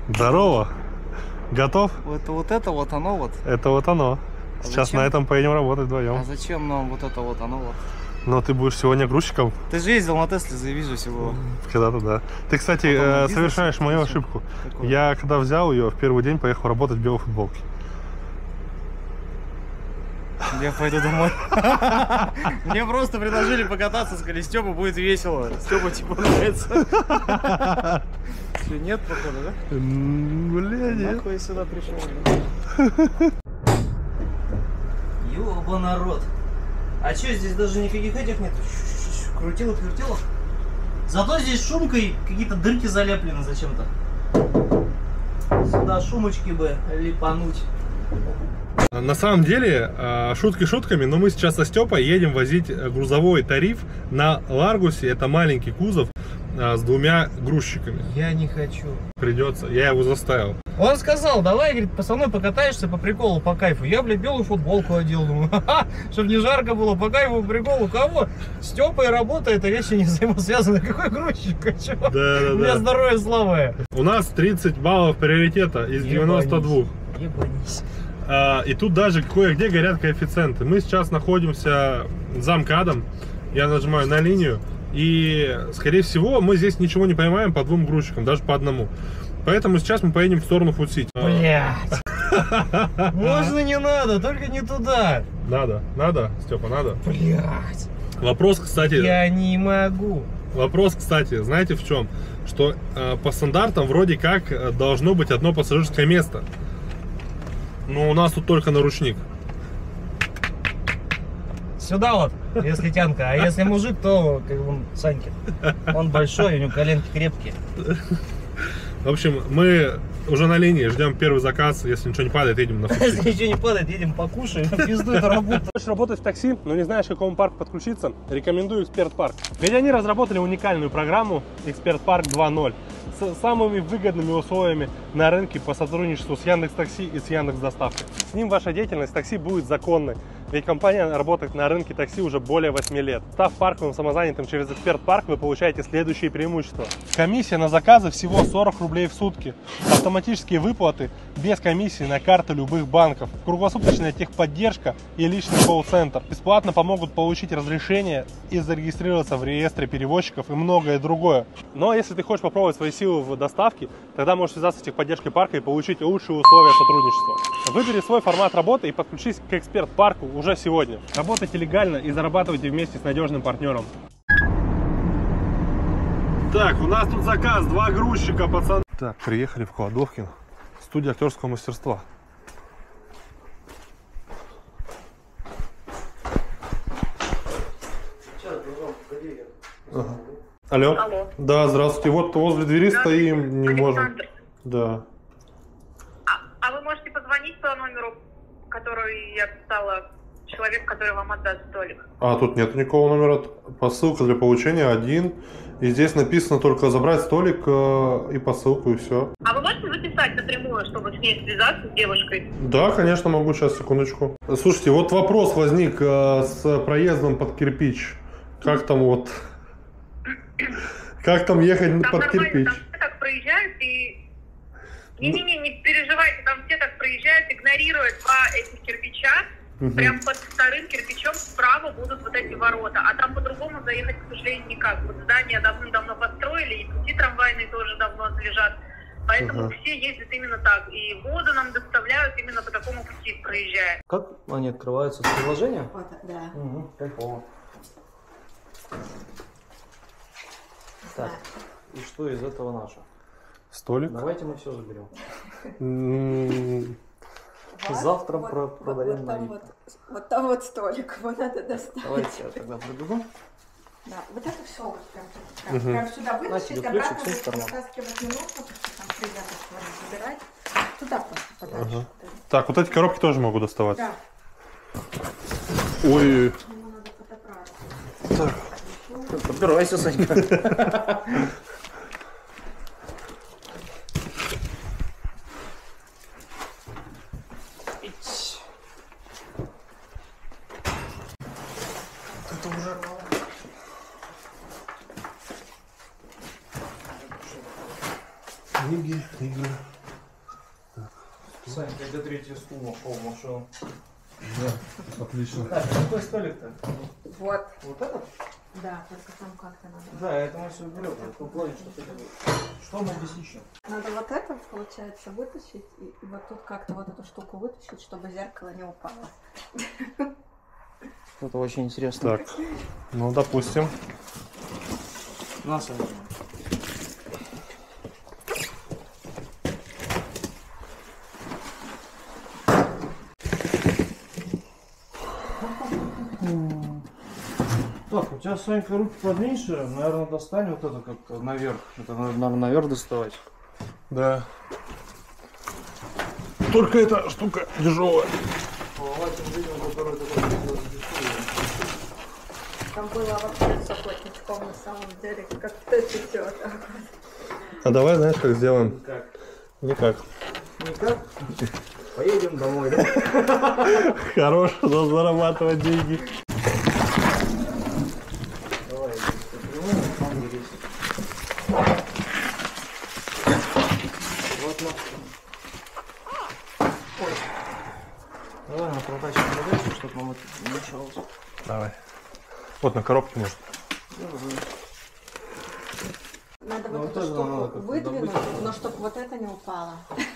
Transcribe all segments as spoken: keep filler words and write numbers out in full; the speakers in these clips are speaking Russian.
Здорово. Готов? Вот, вот это вот оно вот. Это вот оно. А Сейчас зачем? на этом поедем работать вдвоем. А зачем нам вот это вот оно вот? Но ты будешь сегодня грузчиком. Ты же ездил на Тесле, заявись же всего. Когда-то, да. Ты, кстати, э, совершаешь мою ошибку. Какой? Я, когда взял ее, в первый день поехал работать в белой футболке. Я пойду домой. Мне просто предложили покататься, сказали, Степа, будет весело. Степа типа нравится. Нет, походу, да? Бля, нет. Нахуй я сюда пришел. Ёба народ. А чё, здесь даже никаких этих нет? Крутилок, крутилок. Зато здесь шумкой какие-то дырки залеплены зачем-то. Сюда шумочки бы липануть. На самом деле, шутки шутками, но мы сейчас со Степой едем возить грузовой тариф на Ларгусе. Это маленький кузов с двумя грузчиками. Я не хочу. Придется, я его заставил. Он сказал, давай, говорит, со мной покатаешься по приколу, по кайфу. Я, блядь, белую футболку одел, думаю, ха-ха, чтобы не жарко было, по кайфу, по приколу. Кого? Степа и работа, это вещи не взаимосвязаны. Какой грузчик, а чё? Да, да, У меня да. здоровье слабое. У нас тридцать баллов приоритета из девяноста двух. Ебанись. А, и тут даже кое-где горят коэффициенты. Мы сейчас находимся за МКАДом. Я нажимаю на линию. И, скорее всего, мы здесь ничего не поймаем по двум грузчикам, даже по одному. Поэтому сейчас мы поедем в сторону Фудсити. Блядь. Можно не надо, только не туда. Надо, надо, Степа, надо. Блядь. Вопрос, кстати... Я не могу. Вопрос, кстати, знаете в чем? Что э, по стандартам вроде как должно быть одно пассажирское место. Но у нас тут только наручник. Сюда вот, если тянка. А если мужик, то как бы Саньки. Он большой, у него коленки крепкие. В общем, мы уже на линии, ждем первый заказ. Если ничего не падает, едем на Фудсити. Если ничего не падает, едем покушаем, пизду эту работу. Хочешь работать в такси, но не знаешь, к какому парку подключиться? Рекомендую Эксперт Парк. Ведь они разработали уникальную программу Эксперт Парк два ноль с самыми выгодными условиями на рынке по сотрудничеству с Яндекс.Такси и с Яндекс.Доставкой. С ним ваша деятельность такси будет законной, ведь компания работает на рынке такси уже более восьми лет. Став парковым самозанятым через Эксперт Парк, вы получаете следующие преимущества. Комиссия на заказы всего сорок рублей в сутки. Автоматические выплаты без комиссии на карты любых банков. Круглосуточная техподдержка и личный колл-центр. Бесплатно помогут получить разрешение и зарегистрироваться в реестре перевозчиков и многое другое. Но если ты хочешь попробовать свои силы в доставке, тогда можешь связаться с техподдержкой парка и получить лучшие условия сотрудничества. Выбери свой формат работы и подключись к Эксперт Парку уже сегодня. Работайте легально и зарабатывайте вместе с надежным партнером. Так, у нас тут заказ, два грузчика, пацаны. Так, приехали в Кладовкин, студия актерского мастерства. Ага. Алло. Алло. Да, здравствуйте. Вот возле двери стоим, не можем. Александр. Да. А, а вы можете позвонить по номеру, который я писала, человек, который вам отдаст столик? А тут нет никакого номера. Посылка для получения один. И здесь написано только забрать столик э, и посылку, и все. А вы можете записать напрямую, чтобы с ней связаться, с девушкой? Да, конечно, могу. Сейчас, секундочку. Слушайте, вот вопрос возник э, с проездом под кирпич. Как там вот... Как там ехать Там под нормально, кирпич? там все так проезжают и... Не-не-не, не переживайте, там все так проезжают, игнорируют два этих кирпича. Угу. Прям под вторым кирпичом справа будут вот эти ворота. А там по-другому заехать, к сожалению, никак. Вот здание давным-давно построили, и пути трамвайные тоже давно лежат. Поэтому Ага. все ездят именно так. И воду нам доставляют именно по такому пути, проезжая. Как они открываются с приложения? Вот, да. Угу, кайфово. Так, и что из этого наше? Столик? Давайте мы все заберем. М, Вот, Завтра вот, про- вот, продаем вот, на там Авито. вот, вот там вот столик, его надо доставить. Давайте я тогда пробегу. Да, вот это все вот прям, прям, Мгм. прям сюда На тебе вытащить, ключик, обратно с этой стороны. вытаскивать не нужно, потому что там приятно с вами забирать. Туда просто подальше. Ага. Так, вот эти коробки тоже могу доставать. Да, Ой, ему надо подобрать. Подбирайся, Санька. Это уже... книги, книги. Саня, когда третий стул нашел в машину. Да, отлично. Так, какой столик-то? Вот. Вот этот? Да, только там как-то надо. Да, это мы все берем. Это плане, что это. Что мы здесь ищем? Надо вот это, получается, вытащить и, и вот тут как-то вот эту штуку вытащить, чтобы зеркало не упало. Это очень интересно. Так, ну допустим. На, Саня. Так, у тебя, Санька, руки поменьше, наверное, достань вот это как-то наверх. Это надо, наверное, наверх доставать. Да. Только эта штука тяжелая. Там было вообще с охотничком на самом деле, как-то это все вот так вот. А давай, знаешь, как сделаем? Как? Никак. Никак? Поедем домой, да? Хорош, но зарабатывать деньги. Давай, там здесь. Вот на. Ой. Давай на протачиваем задачу, чтобы нам это не мешалось. Давай. Вот на коробке может. Надо Ну, вот вот эту это штуку надо как-то выдвинуть, добыть. но чтобы вот это не упало.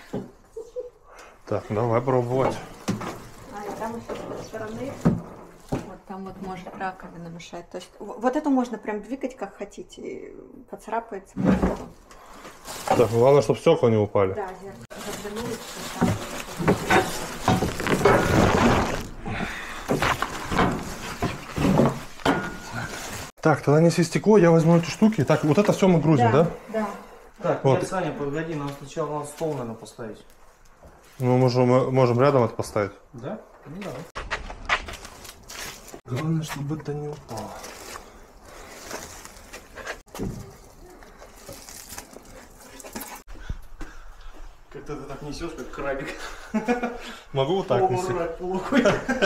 Так, давай пробовать. А, и там еще с той стороны, вот там вот может раковина мешать. То есть в- вот эту можно прям двигать как хотите, и поцарапается. Так, главное, чтобы стекла не упали. Да, зеркало заглянули, что там. Так, тогда неси стекло, я возьму эти штуки. Так, вот это все мы грузим, да? Да. Так, Вот. нет, Саня, погоди, нам сначала надо стол, наверное, поставить. Ну, мы можем, мы можем рядом это поставить. Да? Ну давай. Главное, чтобы это не упало. Как-то ты так несешь, как крабик. Могу вот так нести. Полурак, полукой.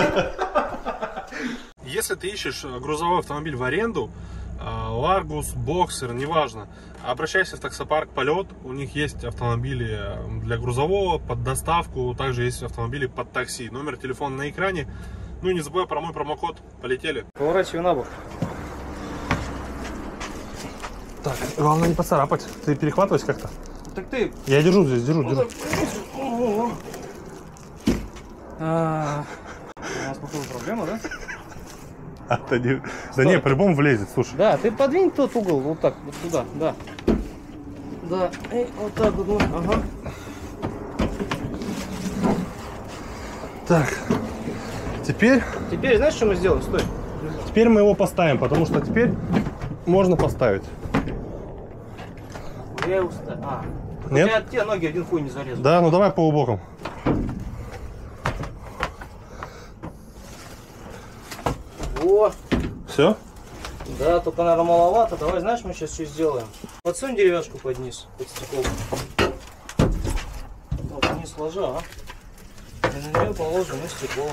Если ты ищешь грузовой автомобиль в аренду, Ларгус, Боксер, неважно, обращайся в таксопарк Полет. У них есть автомобили для грузового, под доставку, также есть автомобили под такси. Номер телефона на экране. Ну и не забывай про мой промокод. Полетели. Поворачивай на бок. Так, главное не поцарапать. Ты перехватывайся как-то. Так ты... Я держу здесь, держу, держу. А, у нас, походу, проблема, да? А, да, не, да не, по-любому влезет, слушай. Да, ты подвинь тот угол, вот так, вот туда, да. Да, и вот так вот, ага. Так, теперь, Теперь знаешь, что мы сделаем? Стой. теперь мы его поставим, потому что теперь можно поставить. Я его ста- А. Нет? У тебя те ноги один хуй не зарезал. Да, ну давай полубоком. Во. Все? Да, только, наверное, маловато. Давай, знаешь, мы сейчас что сделаем? Подсунь деревяшку под низ, под стекло. Вот вниз ложа, а? И на нее положим и стекло.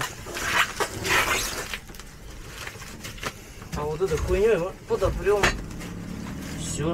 А вот этой хуйней мы подопрем. Все.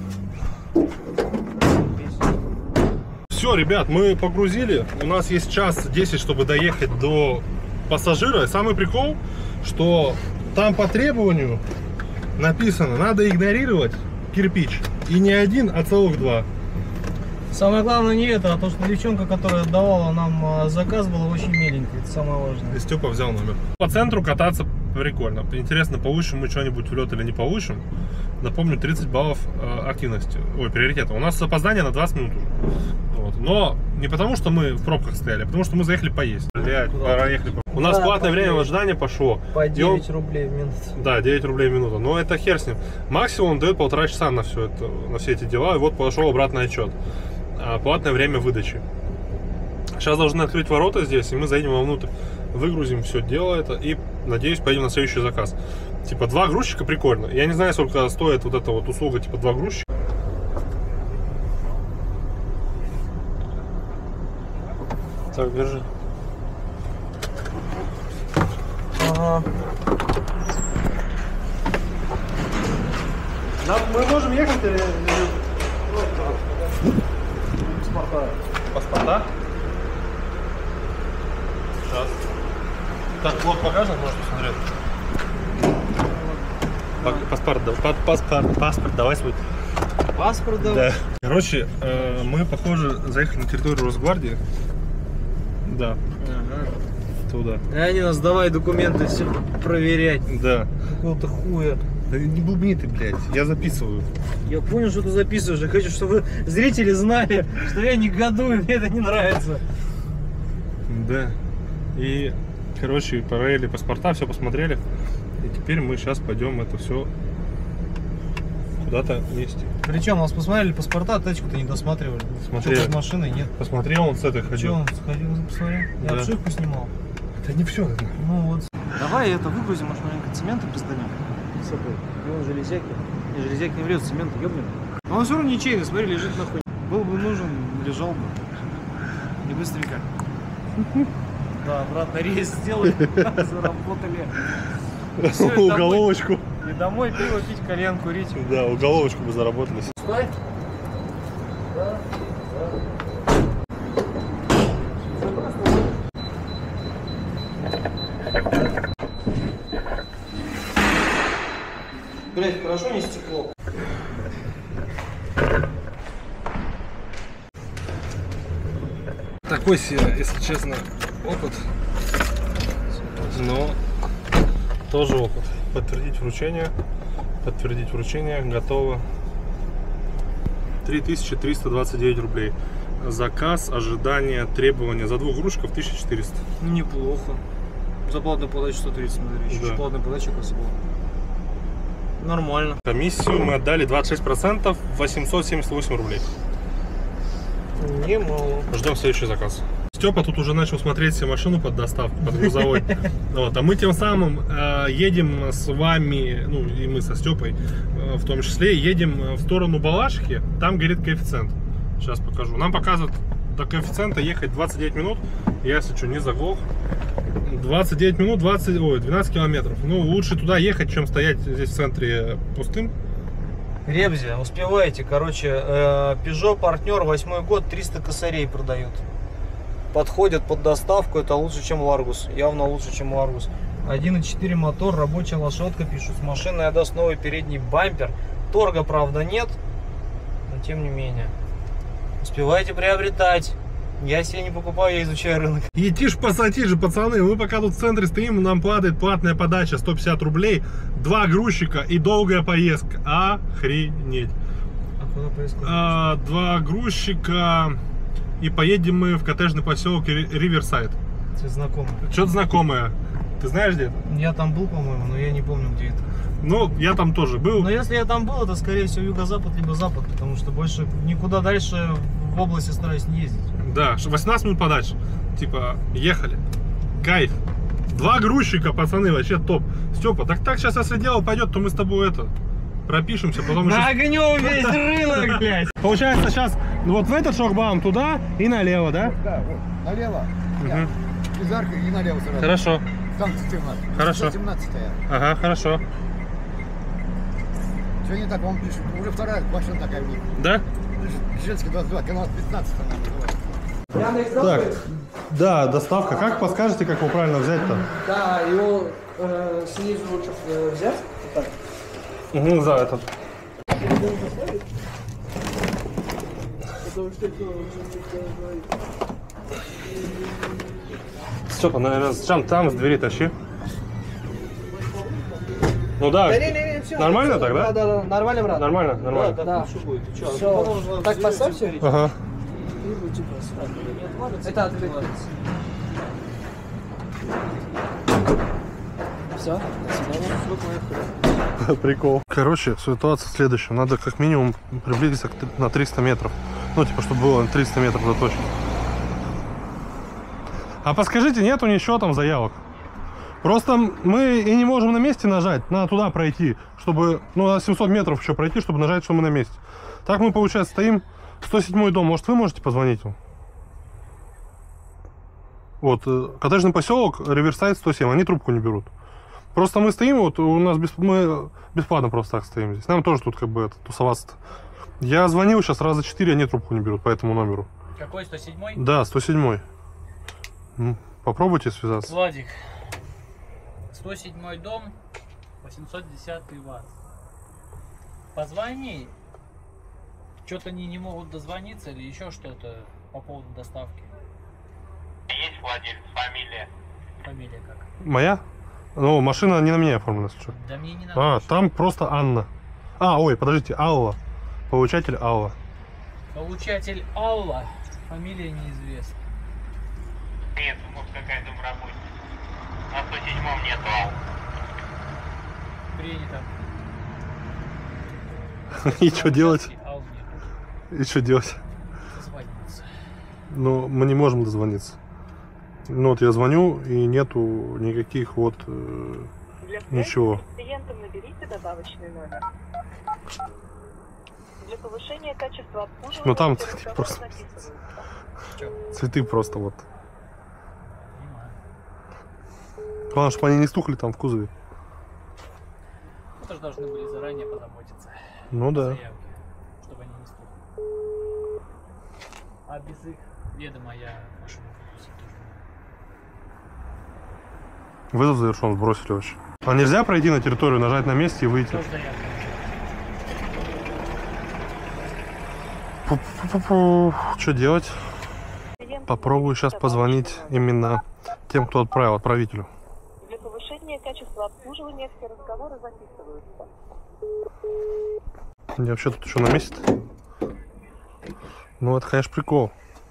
Все, ребят, мы погрузили. У нас есть час десять, чтобы доехать до пассажира. И самый прикол, что там по требованию написано, надо игнорировать кирпич. И не один, а целых два. Самое главное не это, а то, что девчонка, которая отдавала нам а, заказ, была очень миленькая. Это самое важное. И Степа взял номер. По центру кататься прикольно. Интересно, получим мы что-нибудь в лед или не получим. Напомню, тридцать баллов э, активности. Ой, приоритета. У нас опоздание на двадцать минут уже. Вот. Но не потому, что мы в пробках стояли, а потому что мы заехали поесть. Блять, проехали. У нас Да, платное по время девять. ожидания пошло. По И он- девять рублей в минуту. Да, девять рублей в минуту. Но это хер с ним. Максимум он дает полтора часа на все это, на все эти дела. И вот пошел обратный отчет. А, платное время выдачи. Сейчас должны открыть ворота здесь, и мы заедем вовнутрь. Выгрузим все дело это и, надеюсь, поедем на следующий заказ. Типа два грузчика прикольно. Я не знаю, сколько стоит вот эта вот услуга, типа два грузчика. Так, держи. Ага. Да, мы можем ехать или... Паспорта. Паспорта? багажник, можешь посмотреть. Паспорт, да, паспорт, паспорт, давай свой. Паспорт, да. Да. Короче, э, мы, похоже, заехали на территорию Росгвардии. Да. Ага. Туда. И они нас давай документы все проверять. Да. Какого-то хуя. Да не бубни ты, блядь, я записываю. Я понял, что ты записываешь. Я хочу, чтобы зрители знали, что я негодую, мне это не нравится. Да. И, короче, проверили паспорта, все посмотрели. И теперь мы сейчас пойдем это все куда-то нести. Причем нас посмотрели паспорта, тачку-то не досматривали. Смотрели. Что под машиной нет. Посмотрел, он с этой Че, ходил. он сходил, посмотрел? Я Да. обшивку снимал. Это не все. Ну вот. Давай это выгрузим, может, маленько цемента пизданем. С собой. И он железяки. Не, железяки не влезут, цемент ёбнем. Но он все равно ничейный, смотри, лежит нахуй. Был бы нужен, лежал бы. И быстренько. Да, обратно рейс сделали, заработали. Всё, и домой- Уголовочку. И домой пиво пить, кальян курить. Да, уголовочку бы заработали. Стой. Блять, хорошо не стекло. Такой себе, если честно, опыт. Но тоже опыт. Подтвердить вручение. Подтвердить вручение. Готово. три тысячи триста двадцать девять рублей. Заказ, ожидание, требования. За двух грузчиков тысяча четыреста. Неплохо. За платную подачу сто тридцать, смотри. Еще Да. платная подача как была. Нормально. Комиссию мы отдали двадцать шесть процентов, восемьсот семьдесят восемь рублей. Немало. Ждем следующий заказ. Степа тут уже начал смотреть себе машину под доставку, под грузовой. Вот, а мы тем самым э, едем с вами, ну и мы со Степой э, в том числе, едем в сторону Балашихи, там горит коэффициент. Сейчас покажу. Нам показывают до коэффициента ехать двадцать девять минут, я, если что, не заглох. двадцать девять минут, двадцать, ой, двенадцать километров. Ну, лучше туда ехать, чем стоять здесь в центре пустым. Ребзя, успеваете, короче, э, Peugeot партнер, восьмой год, триста косарей продают. Подходят под доставку, это лучше, чем Ларгус, явно лучше, чем Ларгус. один и четыре мотор, рабочая лошадка, пишут, с машиной отдаст новый передний бампер. Торга, правда, нет, но тем не менее. Успевайте приобретать. Я себе не покупаю, я изучаю рынок. И тише пассатижи, пацаны, мы пока тут в центре стоим, нам падает платная подача сто пятьдесят рублей, два грузчика и долгая поездка. Охренеть. А куда поискать? А, два грузчика и поедем мы в коттеджный поселок Риверсайд. Тебе знакомо. Что-то знакомое. Ты знаешь где это? Я там был, по-моему, но я не помню, где это. Ну, я там тоже был. Но если я там был, это, скорее всего, юго-запад, либо запад, потому что больше никуда дальше в области стараюсь не ездить. Да, восемнадцать минут подачи. Типа, ехали. Кайф. Два грузчика, пацаны, вообще топ. Степа, так так сейчас, если дело пойдет, то мы с тобой это пропишемся, потом еще... Нагнем весь рынок, блядь! Получается сейчас вот в этот шлагбаум туда и налево, да? Да, вот, налево. Мгм. Из арки и налево сразу. Хорошо. Там семнадцать. Хорошо. семнадцатая. Ага, хорошо. Что не так вам пишут? Уже вторая машина такая будет. Да? Женский двадцать два, канал пятнадцать она называется. Так, да, доставка. Как подскажете, как его правильно взять-то? Да, его э, снизу лучше э, взять. Вот так. Угу, за этот. Потому что это уже говорит. Степа, наверное, там, там с двери тащи. Ну да, Да, не, не, не, все, нормально все, так, да? Да, да, да, нормально, брат. Нормально, нормально. Да, да. Что, Все, так поставьте. Ага. И вы типа сразу не отвалится. Это открыто. Все, до свидания. Все, поехали. Прикол. Короче, ситуация следующая. Надо как минимум приблизиться к т- на триста метров. Ну, типа, чтобы было триста метров до точки. А подскажите, нету ничего там заявок? Просто мы и не можем на месте нажать, надо туда пройти, чтобы, ну, на семьсот метров еще пройти, чтобы нажать, что мы на месте. Так мы, получается, стоим, сто седьмой дом, может, вы можете позвонить им? Вот, э, коттеджный поселок, Риверсайд сто семь, они трубку не берут. Просто мы стоим, вот у нас бесп... мы бесплатно просто так стоим здесь. Нам тоже тут как бы это, тусоваться-то. Я звонил сейчас раза четыре, они трубку не берут по этому номеру. Какой, сто седьмой? Да, сто седьмой. М, Попробуйте связаться. Владик. сто седьмой дом, восемьсот десятый ватт. Позвони. Что-то они не могут дозвониться или еще что-то по поводу доставки. Есть владелец, фамилия? Фамилия как? Моя? Ну, машина не на меня оформлена, что? Да мне не надо. А, ничего. там просто Анна. А, ой, подождите, Алла. Получатель Алла. Получатель Алла. Фамилия неизвестна. Нет, может какая домработница. На сто седьмом нету Аллы. Принято. И что делать? Аллы нет. И что делать? Дозвониться. Ну, мы не можем дозвониться. Ну, вот я звоню, и нету никаких вот э, ничего. С клиентом наберите добавочный номер. Для повышения качества обслуживания Ну, там все цветы разговоры просто. записываются. Цветы просто вот. Понимаю. Главное, чтобы они не стухли там в кузове. Мы тоже должны были заранее позаботиться. Ну да. Заявки, чтобы они не стухли. А без их ведома я машину выпустить тоже не Вызов завершен, сбросили вообще. А нельзя пройти на территорию, нажать на месте и выйти? могу. Тоже заявка. Что делать? Клиент Попробую сейчас наберите позвонить добавочный номер. именно тем, кто отправил, отправителю. Для повышения качества обслуживания все разговоры записываются. Я вообще тут еще на месте. Ну, это, конечно, прикол.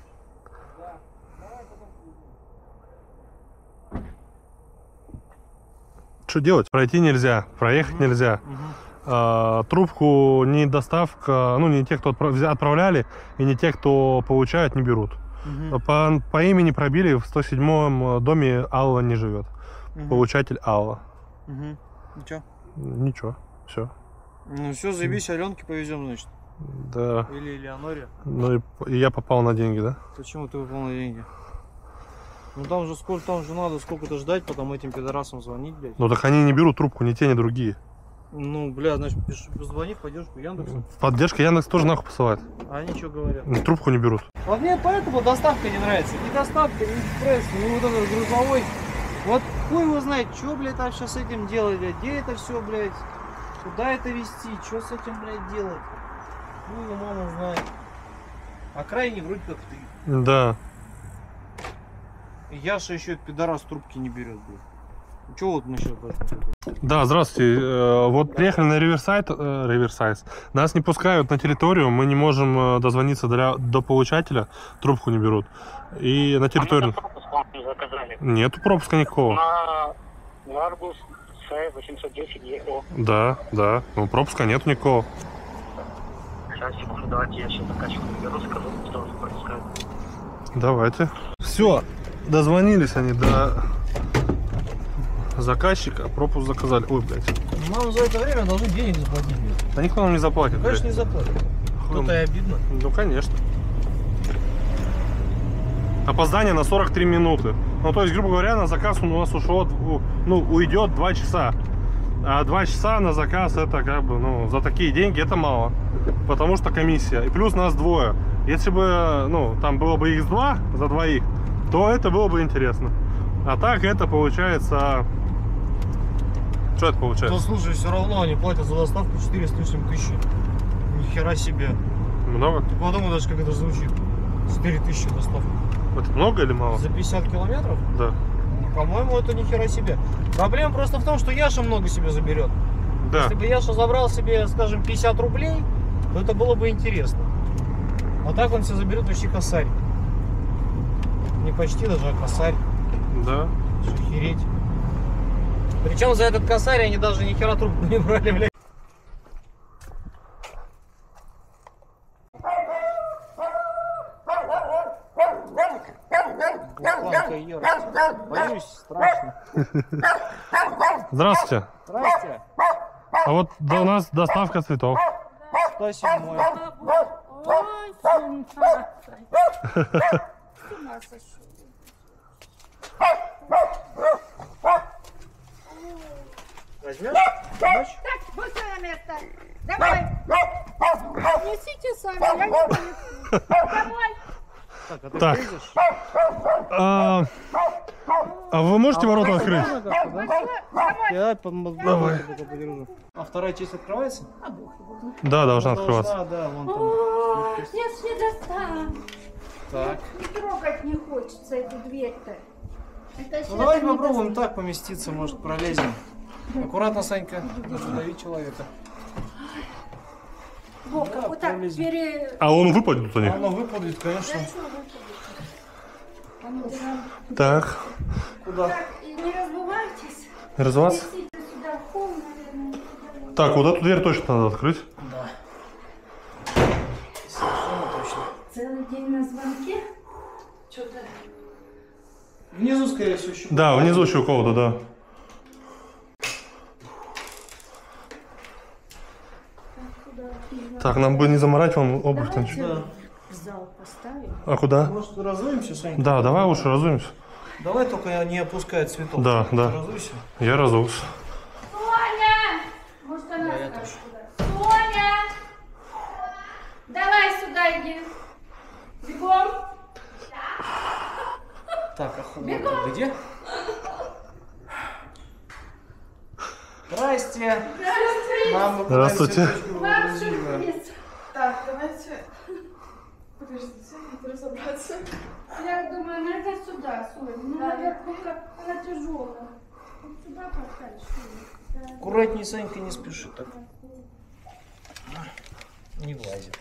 Что делать? Пройти нельзя, проехать нельзя. А, трубку не доставка, ну, не те, кто отправ- взя- отправляли, и не те, кто получают, не берут. По, по имени пробили, в сто седьмом доме Алла не живет. Получатель Алла. Угу. Ничего. Ничего, все. Ну все, заебись, Аленке повезем, значит. Да. Или Элеоноре. Ну и, и я попал на деньги, да? Почему ты выпал на деньги? Ну там же сколько, там же надо сколько-то ждать, потом этим пидорасам звонить, блядь. Ну так они не берут трубку, ни те, ни другие. Ну, бля, значит, пиши, позвони в поддержку Яндекса. Поддержка Яндекс тоже нахуй посылает. А они что говорят? Трубку не берут. Вот мне поэтому доставка не нравится. Ни доставка, ни экспресс, ни вот этот грузовой. Вот хуй его знает, что, блядь, там сейчас с этим делать, блядь, где это все, блядь, куда это везти, что с этим, блядь, делать. Ну, его мама знает. А крайне вроде как ты. Да. И Яша еще этот пидорас трубки не берет, блядь. Чего вот мы сейчас должны делать? Да, здравствуйте. Э, Вот приехали на Риверсайд, э, Риверсайд. Нас не пускают на территорию, мы не можем э, дозвониться для, до получателя, трубку не берут. И на территорию... Заказали. Нету пропуска никакого. На Ларгус С восемьсот десять Е О. Да, да. Ну, пропуска нету никакого. Сейчас, секунду, давайте я сейчас заказчику наберу, скажу, что вас пропускают. Давайте. Все, дозвонились они до заказчика, пропуск заказали. Ой, блядь. Нам за это время должны денег заплатить, блядь. Да никто нам не заплатит, Конечно, не блядь. заплатят. Кто-то и обидно. Ну, конечно. Опоздание на сорок три минуты. Ну, то есть, грубо говоря, на заказ у нас ушло, ну, уйдет два часа. А два часа на заказ это как бы, ну, за такие деньги это мало. Потому что комиссия. И плюс нас двое. Если бы, ну, там было бы икс два за двоих, то это было бы интересно. А так это получается... Что это То получается? слушай, все равно они платят за доставку четыре с лишним тысячи. Ни хера себе. Много? Ты подумай даже, как это звучит. четыре тысячи доставка. Это много или мало? За пятьдесят километров? Да. По-моему, это ни хера себе. Проблема просто в том, что Яша много себе заберет. Да. Если бы Яша забрал себе, скажем, пятьдесят рублей, то это было бы интересно. А так он себе заберет почти косарь. Не почти даже, а косарь. Да. Что, охереть. Причем за этот косарь они даже ни хера трубку не брали, блядь. Планка ярость. Боюсь, страшно. Здравствуйте. Здрасте. А вот до- у нас доставка цветов. сто седьмой. Ой, сумка. С ума сошел. Возьмешь? Помочь? Так, быстро на место. Давай. Несите сами, я не понесу. Давай. Так, а ты Так. влезешь? А, а вы можете А ворота можно открыть? как-то, да? Я пом- Давай. пока подержу. А вторая часть открывается? Да, должна Должна, открываться. да, вон там. О, я ж не достану. Так. Не трогать не хочется эту дверь-то. Это Ну щас давайте не попробуем так поместиться, может пролезем. Аккуратно, Санька, не задави человека. достану. Вовка, Да, вот так пролезем. пере... А он выпадет у них? Оно выпадет, конечно. Да что вы А ну, да. Так. Куда? Так, и не разбывайтесь. Развиваться? Несите сюда в пол, наверное. сюда. Так, вот эту дверь точно надо открыть. Да. Совершенно точно. Целый день на звонке? Что-то... Внизу, скорее всего, еще. Да, внизу еще у кого-то, да. Так, нам бы не заморать вам обувь. там чё. Да. В зал поставим. А куда? Может, разуемся, Санька? Да, давай лучше разуемся. Давай только не опускай цветов. Да, Ты да. разуйся. Я разулся. Соня! Может, она Да, я скажет куда. Соня! Давай сюда иди. Бегом. Так, а худо где? Здрасте. Нам бы Здравствуйте. Вам сюрприз. Так, давайте... Подождите, надо разобраться. Я думаю, надо сюда, Соня. Ну, Да. наверху как она тяжелая. Вот сюда поставить, что ли? Аккуратней, Санька, не спеши так. Не влазит.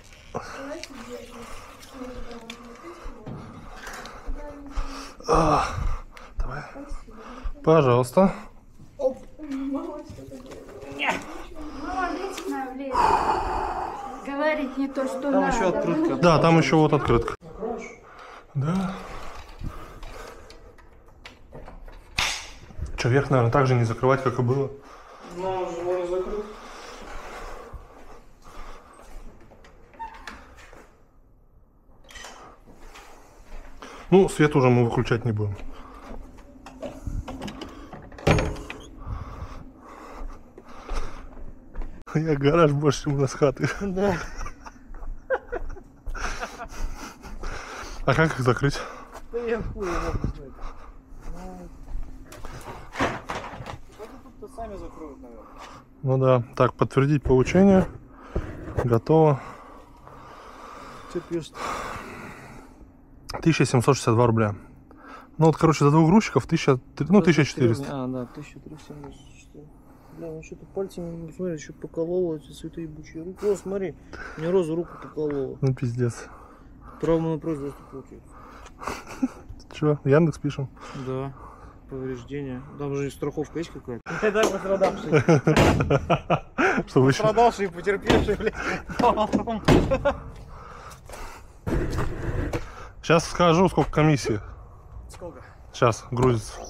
А, давай. Пожалуйста. Молодечно, влез. Говорить не то, что Там надо. еще открытка. Да, там еще вот открытка. Да. Че, верх, наверное, так же не закрывать, как и было. Ну, он же можно закрыть. Ну, свет уже мы выключать не будем. Я гараж больше, чем у нас хаты. Да. А как их закрыть? Да я хуй его могу знать. Ну, тут-то сами закроют, наверное. Ну да. Так, подтвердить получение. Готово. Что пишет? тысяча семьсот шестьдесят два рубля. Ну вот, короче, за двух грузчиков тысяча, ну, тысяча четыреста. А, да, тысяча триста семьдесят четыре. Бля, ну что-то пальцами, смотри, еще покололо эти цветы ебучие. Руку, о, смотри, мне розу руку поколола. Ну, пиздец. Травма на производство получается. Че, Яндекс пишем? Да, повреждения. Там же страховка есть какая-то? Это пострадавший. Чтобы еще... Пострадавший и потерпевший, блядь. Сейчас скажу, сколько комиссии. Сколько? Сейчас, грузится.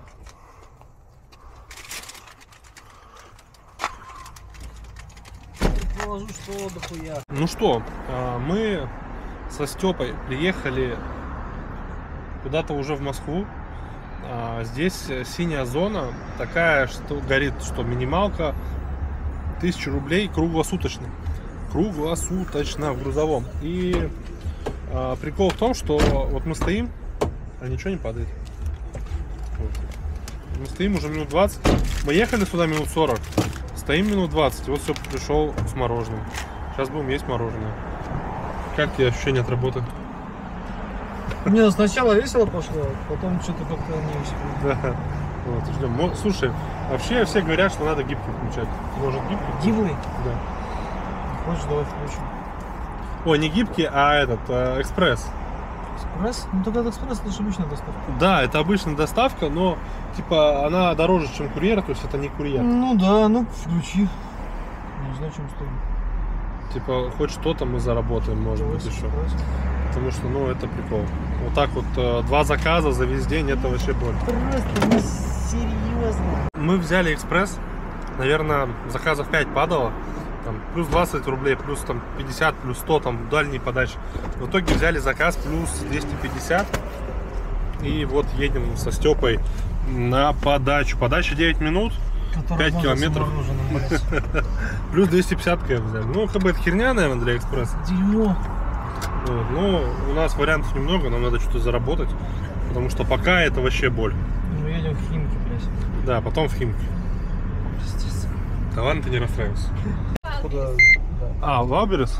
Положу, что дохуя. Ну что, а, мы со Степой приехали куда-то уже в Москву. А, Здесь синяя зона такая, что горит, что минималка тысяча рублей круглосуточно. Круглосуточно в грузовом. И а, прикол в том, что вот мы стоим, а ничего не падает. Вот. Мы стоим уже минут двадцать. Мы ехали сюда минут сорок. Стоим минут двадцать. Вот все, пришел с мороженым. Сейчас будем есть мороженое. Как тебе ощущения от работы? Мне сначала весело пошло, потом что-то как-то не весело. Да. Вот, ждем. Мо- Слушай, вообще все говорят, что надо гибкий включать. Может гибкий? Дивный? Да. Хочешь, давай включим. Ой, не гибкий, а этот, э, экспресс. Экспресс? Ну только экспресс, это же обычная доставка. Да, это обычная доставка, но типа она дороже, чем курьер, то есть это не курьер. Ну да, ну включи. Не знаю, чем стоит. Типа хоть что-то мы заработаем, может быть, еще. Потому что, ну, это прикол. Вот так вот э, два заказа за весь день, это вообще боль. Просто не серьезно. Мы взяли экспресс, наверное, заказов пять падало. Там, плюс двадцать рублей, плюс там пятьдесят, плюс сто, там дальние подачи. В итоге взяли заказ плюс двести пятьдесят. И вот едем со Степой на подачу. Подача девять минут, пять километров. Мороженое, Плюс двести пятьдесят км взяли. Ну, как бы это херня, наверное, для экспресса. Дерьмо. Вот. Ну, у нас вариантов немного, нам надо что-то заработать, потому что пока это вообще боль. Мы едем в Химки, блядь. Да, потом в Химки. Да ладно, ты не расстраивайся. Куда? Да. А, Валберес?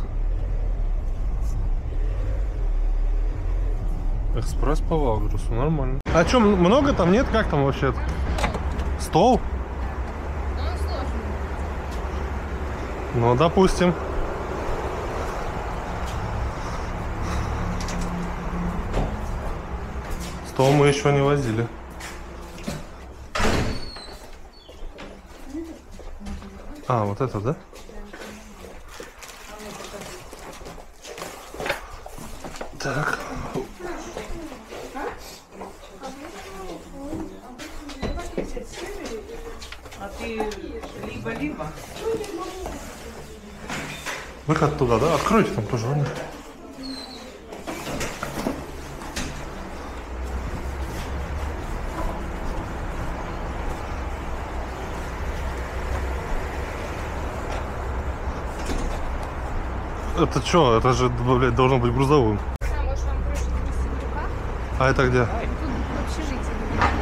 Экспресс по Валбересу, нормально. А что, много там нет? Как там вообще? Стол? Ну, допустим. Стол мы еще не возили. А, вот это, да? Так. А ты либо-либо? Выход туда, да? Откройте там тоже, ладно? Это что? Это же, блядь, должно быть грузовым. Да, может, вам проще нести в руках? А это где? Тут в общежитии.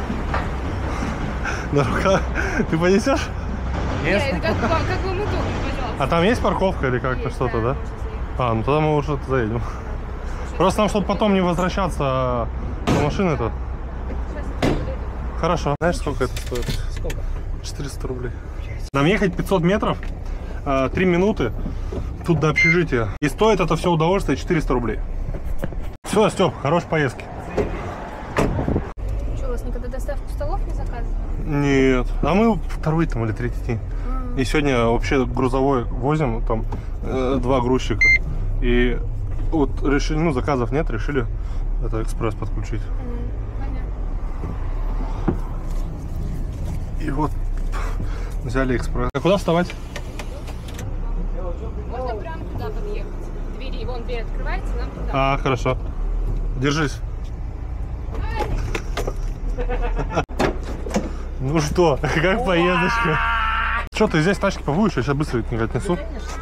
На руках? Ты понесешь? Нет, это как вам, как вам удобно, пожалуйста. А там есть парковка или как-то что-то, да? А, ну тогда мы уже заедем. Просто нам, чтобы потом не возвращаться на машины-то. Хорошо. Знаешь, сколько это стоит? Сколько? четыреста рублей. Нам ехать пятьсот метров, три минуты тут до общежития. И стоит это все удовольствие четыреста рублей. Все, Степ, хорошей поездки. Что, у вас никогда доставку столов не заказывали? Нет. А мы второй там или третий день. А-а-а. И сегодня вообще грузовой возим, там э, два грузчика. И вот решили, ну заказов нет, решили это экспресс подключить. Понятно. И вот взяли экспресс. А куда вставать? Можно прямо туда подъехать. Двери, вон дверь открывается, нам туда. А, хорошо. Держись. Ну что, как поездочка? Что, ты здесь тачки побудешь? Я сейчас быстренько отнесу.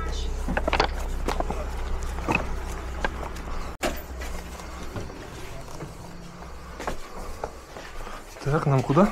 Так, нам куда?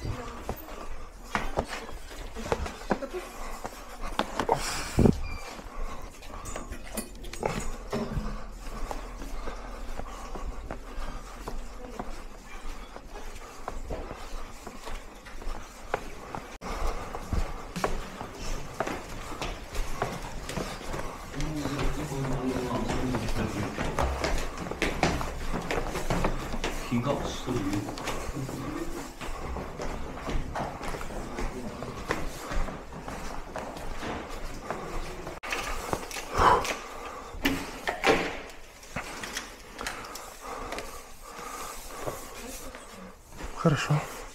Хорошо.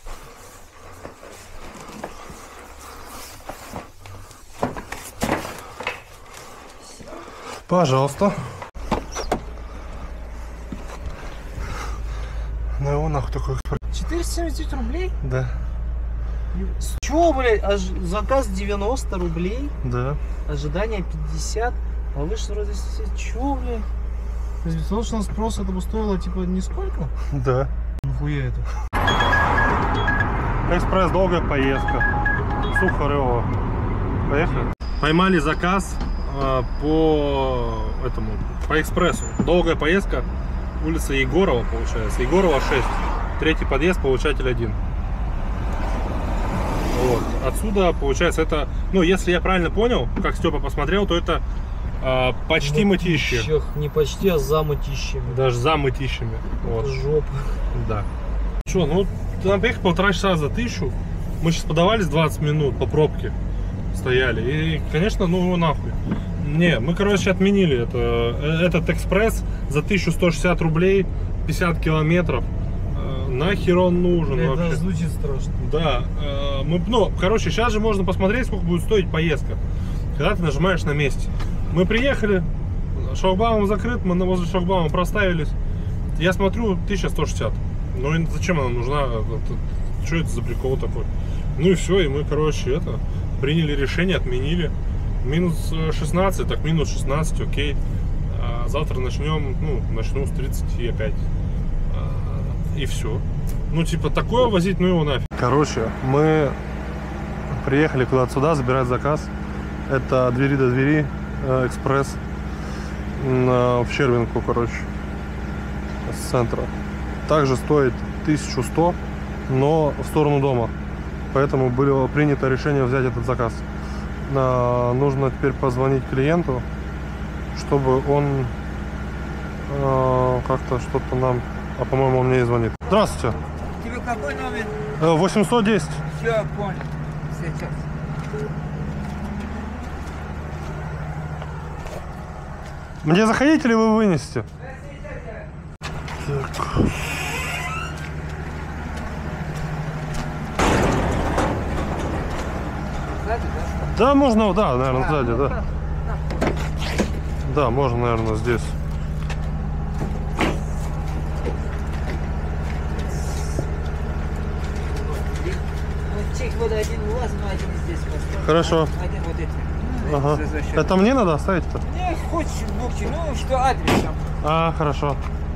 Пожалуйста. Ну его нахуй такой. четыреста семьдесят рублей? Да. С чего, блядь? Аж заказ девяносто рублей? Да. Ожидание пятьдесят. А вы что, разве чего, блядь? Безбесплатный спрос это бы стоило, типа, нисколько? Да. Нахуя это? Экспресс, долгая поездка. Сухарево. Поехали. Поймали заказ э, по этому, по экспрессу. Долгая поездка. Улица Егорова, получается. Егорова шесть. Третий подъезд, получатель один. Вот. Отсюда, получается, это, ну, если я правильно понял, как Степа посмотрел, то это э, почти Мытищи. Не почти, а за Мытищами. Даже за Мытищами. Вот. Жопа. Да. Что, ну, нам поехали полтора часа за тысячу. Мы сейчас подавались двадцать минут по пробке. Стояли. И, конечно, ну его нахуй. Не, мы, короче, отменили это, этот экспресс за тысячу сто шестьдесят рублей, пятьдесят километров. Нахер он нужен? Это вообще? Звучит страшно. Да. Мы, ну, короче, сейчас же можно посмотреть, сколько будет стоить поездка. Когда ты нажимаешь на месте. Мы приехали, шлагбаум закрыт, мы возле шлагбаума проставились. Я смотрю, тысяча сто шестьдесят. Ну и зачем она нужна? Это, что это за прикол такой? Ну и все, и мы, короче, это приняли решение, отменили. Минус шестнадцать, так минус шестнадцать, окей. А завтра начнем, ну, начну с тридцати опять. А, и все. Ну, типа, такое возить, ну его нафиг. Короче, мы приехали куда-то сюда забирать заказ. Это от двери до двери э, экспресс на, в Щербинку, короче, с центра. Также стоит тысячу сто, но в сторону дома. Поэтому было принято решение взять этот заказ. А, нужно теперь позвонить клиенту, чтобы он э, как-то что-то нам... А, по-моему, он мне и звонит. Здравствуйте. Тебе какой номер? восемьсот десять. Все, понял. Сейчас. Мне заходите или вы вынесете? Так. Сзади, да? Да, можно, да, наверное, сзади, да. Да, можно, наверное, здесь. Вот один у вас, но один здесь. Поставь. Хорошо. Один вот эти. Ага. Это мне надо оставить-то? Не, хочешь, букти, ну что адрес там. А, хорошо.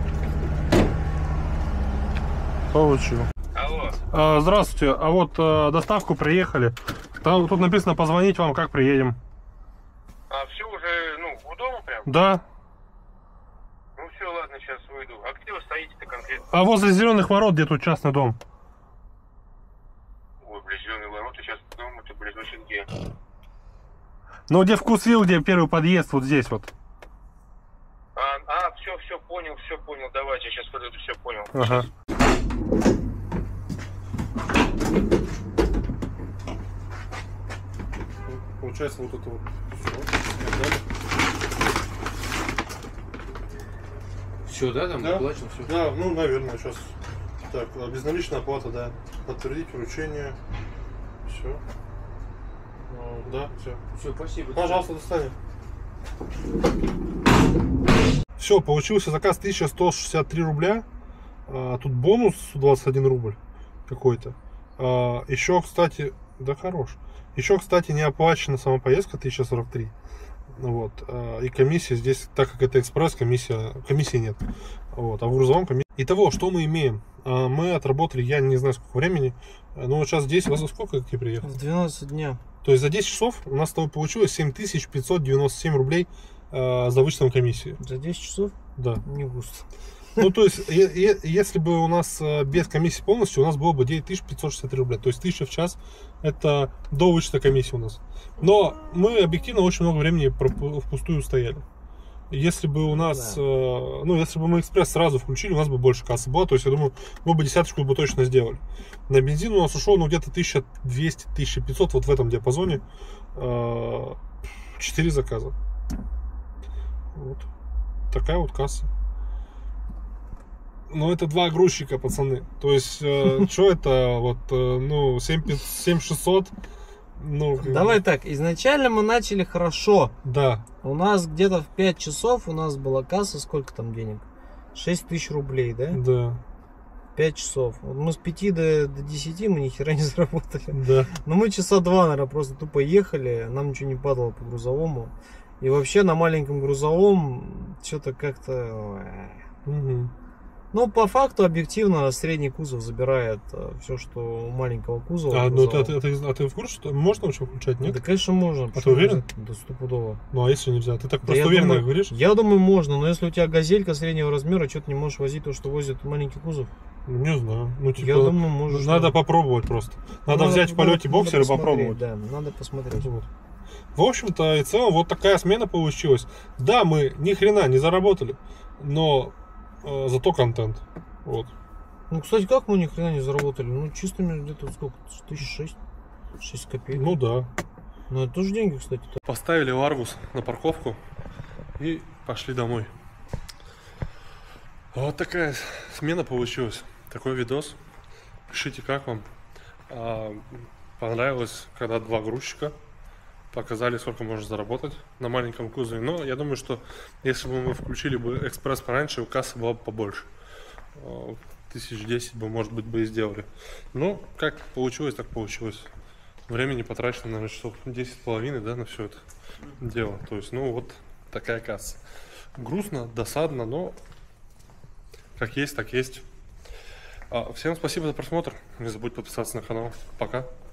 Получил. Алло. А, здравствуйте. А вот а, доставку приехали. Там тут написано позвонить вам, как приедем. А все уже, ну, у дома прям? Да. Ну все, ладно, сейчас выйду. А где вы стоите-то конкретно? А возле зеленых ворот, где тут частный дом. Ой, блядь, зеленые ворота, сейчас дом, это, блядь, вообще где? Ну, где вкусвилл, где первый подъезд, вот здесь вот. А, а, все, все понял, все понял, давайте, я сейчас подойду, все понял. Ага. Получается, вот это вот Все, да, там да? оплачено, все? Да, ну, наверное, сейчас. Так, безналичная оплата, да. Подтвердить вручение. Все. Да, все. Все, спасибо. Пожалуйста, достань. Все, получился заказ тысяча сто шестьдесят три рубля. А, тут бонус двадцать один рубль какой-то. А, еще, кстати, да хорош. Еще, кстати, не оплачена сама поездка тысяча сорок три. Вот. А, и комиссия здесь, так как это экспресс, комиссия, комиссии нет. Вот. А в грузовом комиссия. Итого, что мы имеем? А, мы отработали, я не знаю сколько времени. Но вот сейчас здесь, у вас за сколько ты приехал? В двенадцать дня. То есть за десять часов у нас с тобой получилось семь тысяч пятьсот девяносто семь рублей э, за вычетом комиссии. За десять часов? Да. Не густо. Ну, то есть, е- е- если бы у нас э, без комиссии полностью, у нас было бы девять тысяч пятьсот шестьдесят три рубля. То есть тысяча в час это до вычета комиссии у нас. Но мы объективно очень много времени проп- впустую стояли. Если бы у нас, Да. э, ну, если бы мы экспресс сразу включили, у нас бы больше кассы было. То есть, я думаю, мы бы десяточку бы точно сделали. На бензин у нас ушло, ну, где-то тысяча двести - тысяча пятьсот, вот в этом диапазоне. четыре заказа. Вот. Такая вот касса. Ну, это два грузчика, пацаны. То есть, э, что это, вот, э, ну, семь тысяч шестьсот. Ну, Давай так, изначально мы начали хорошо. Да. У нас где-то в пять часов у нас была касса, сколько там денег? шесть тысяч рублей, да? Да. пять часов. Вот мы с пяти до, до десяти мы ни хера не заработали. Да. Но мы часа два, наверное, просто тупо ехали, нам ничего не падало по грузовому. И вообще на маленьком грузовом что-то как-то... Угу. Ну, по факту, объективно, средний кузов забирает все, что у маленького кузова. А, ну, ты, ты, ты, а ты в курсе, что можно вообще включать, нет? Да, конечно, можно. А ты уверен? Да, стопудово. Ну, а если нельзя? Ты так Да просто я уверенно думаю, говоришь? Я думаю, можно, но если у тебя газелька среднего размера, что ты не можешь возить то, что возит маленький кузов? Ну, не знаю. Ну, типа, я думаю, можешь. надо попробовать просто. Надо Ну, взять в полете надо боксер и посмотреть, попробовать. Да, надо посмотреть. Вот. В общем-то и целом вот такая смена получилась. Да, мы ни хрена не заработали, но э, зато контент. Вот. Ну, кстати, как мы ни хрена не заработали? Ну, чистыми где-то сколько? Тысяч шесть? Шесть копеек. Ну да. Ну, это тоже деньги, кстати. Поставили Ларгус на парковку и пошли домой. Вот такая смена получилась. Такой видос. Пишите, как вам. А, понравилось, когда два грузчика показали, сколько можно заработать на маленьком кузове. Но я думаю, что если бы мы включили бы экспресс пораньше, у кассы была бы побольше. Тысяч десять бы, может быть, бы и сделали. Ну, как получилось, так получилось. Времени потрачено, наверное, часов десять с половиной, да, на все это дело. То есть, ну, вот такая касса. грустно, досадно, но как есть, так есть. А, всем спасибо за просмотр. Не забудь подписаться на канал. Пока.